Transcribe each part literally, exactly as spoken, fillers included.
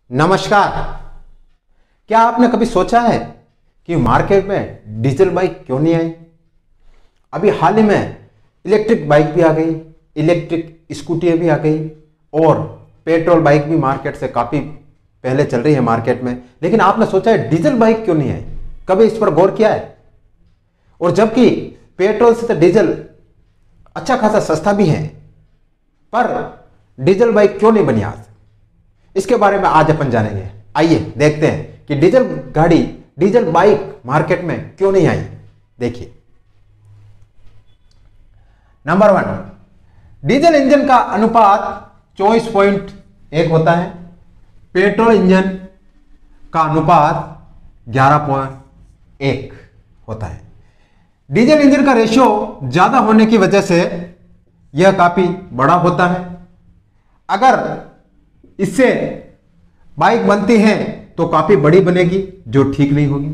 नमस्कार। क्या आपने कभी सोचा है कि मार्केट में डीजल बाइक क्यों नहीं आई? अभी हाल ही में इलेक्ट्रिक बाइक भी आ गई, इलेक्ट्रिक स्कूटियाँ भी आ गई और पेट्रोल बाइक भी मार्केट से काफ़ी पहले चल रही है मार्केट में। लेकिन आपने सोचा है डीजल बाइक क्यों नहीं आई? कभी इस पर गौर किया है? और जबकि पेट्रोल से तो डीजल अच्छा खासा सस्ता भी है, पर डीजल बाइक क्यों नहीं बनी आज? इसके बारे में आज अपन जानेंगे। आइए देखते हैं कि डीजल गाड़ी, डीजल बाइक मार्केट में क्यों नहीं आई। देखिए, नंबर वन, डीजल इंजन का अनुपात चौबीस पॉइंट एक होता है, पेट्रोल इंजन का अनुपात ग्यारह पॉइंट एक होता है। डीजल इंजन का रेशियो ज्यादा होने की वजह से यह काफी बड़ा होता है। अगर इससे बाइक बनती है तो काफी बड़ी बनेगी, जो ठीक नहीं होगी।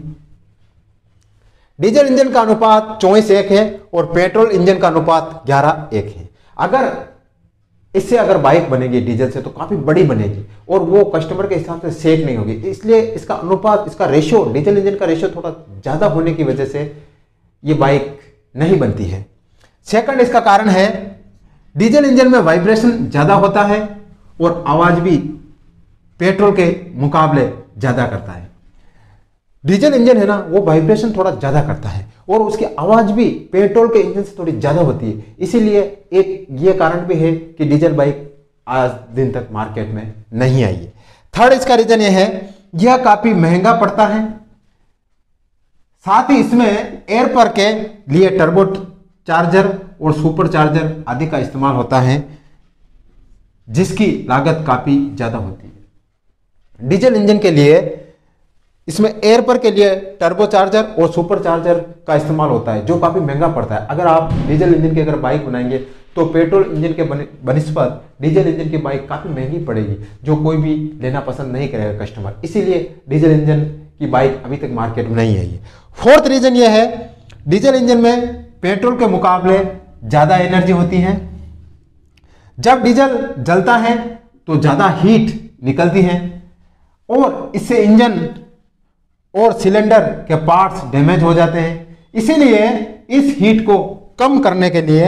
डीजल इंजन का अनुपात चौबीस एक है और पेट्रोल इंजन का अनुपात ग्यारह एक है। अगर इससे अगर बाइक बनेगी डीजल से तो काफी बड़ी बनेगी और वो कस्टमर के हिसाब से सेफ नहीं होगी। इसलिए इसका अनुपात, इसका रेशियो, डीजल इंजन का रेशियो थोड़ा ज्यादा होने की वजह से ये बाइक नहीं बनती है। सेकंड इसका कारण है, डीजल इंजन में वाइब्रेशन ज्यादा होता है और आवाज भी पेट्रोल के मुकाबले ज्यादा करता है। डीजल इंजन है ना, वो वाइब्रेशन थोड़ा ज्यादा करता है और उसकी आवाज भी पेट्रोल के इंजन से थोड़ी ज्यादा होती है। इसीलिए एक ये कारण भी है कि डीजल बाइक आज दिन तक मार्केट में नहीं आई है। थर्ड इसका रीजन ये है, यह काफी महंगा पड़ता है। साथ ही इसमें एयर पर के लिए टर्बो चार्जर और सुपर चार्जर आदि का इस्तेमाल होता है, जिसकी लागत काफी ज्यादा होती है। डीजल इंजन के लिए इसमें एयर पर के लिए टर्बो चार्जर और सुपर चार्जर का इस्तेमाल होता है, जो काफी महंगा पड़ता है। अगर आप डीजल इंजन की अगर बाइक बनाएंगे तो पेट्रोल इंजन के बनिस्पत डीजल इंजन की बाइक काफी महंगी पड़ेगी, जो कोई भी लेना पसंद नहीं करेगा कस्टमर। इसीलिए डीजल इंजन की बाइक अभी तक मार्केट में नहीं आई है। फोर्थ रीजन यह है, डीजल इंजन में पेट्रोल के मुकाबले ज्यादा एनर्जी होती है। जब डीजल जलता है तो ज्यादा हीट निकलती है और इससे इंजन और सिलेंडर के पार्ट्स डैमेज हो जाते हैं। इसीलिए इस हीट को कम करने के लिए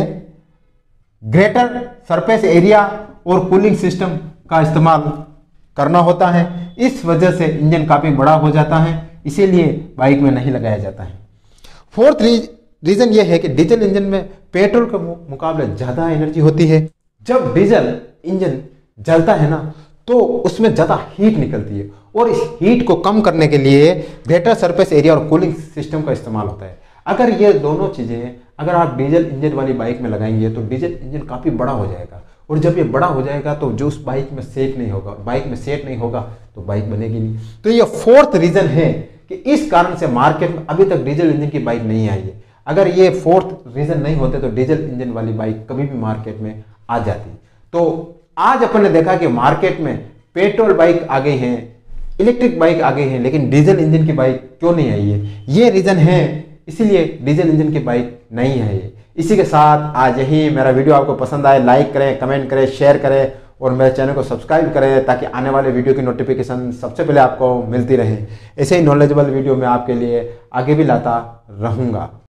ग्रेटर सरफेस एरिया और कूलिंग सिस्टम का इस्तेमाल करना होता है। इस वजह से इंजन काफी बड़ा हो जाता है, इसीलिए बाइक में नहीं लगाया जाता है। फोर्थ रीजन यह है कि डीजल इंजन में पेट्रोल के मुकाबले ज्यादा एनर्जी होती है। जब डीजल इंजन जलता है ना, तो उसमें ज्यादा हीट निकलती है और इस हीट को कम करने के लिए ग्रेटर सरफेस एरिया और कूलिंग सिस्टम का इस्तेमाल होता है। अगर ये दोनों चीजें अगर आप डीजल इंजन वाली बाइक में लगाएंगे तो डीजल इंजन काफी बड़ा हो जाएगा और जब ये बड़ा हो जाएगा तो जो उस बाइक में सेट नहीं होगा, बाइक में सेट नहीं होगा तो बाइक बनेगी नहीं। तो ये फोर्थ रीजन है कि इस कारण से मार्केट में अभी तक डीजल इंजन की बाइक नहीं आई है। अगर ये फोर्थ रीजन नहीं होते तो डीजल इंजन वाली बाइक कभी भी मार्केट में आ जाती। तो आज अपन ने देखा कि मार्केट में पेट्रोल बाइक आ गई है, इलेक्ट्रिक बाइक आ गई है, लेकिन डीजल इंजन की बाइक क्यों नहीं आई है? ये रीजन है, इसीलिए डीजल इंजन की बाइक नहीं आई है। इसी के साथ आज यही मेरा वीडियो आपको पसंद आए, लाइक करें, कमेंट करें, शेयर करें और मेरे चैनल को सब्सक्राइब करें, ताकि आने वाले वीडियो की नोटिफिकेशन सबसे पहले आपको मिलती रहे। ऐसे ही नॉलेजेबल वीडियो मैं आपके लिए आगे भी लाता रहूँगा।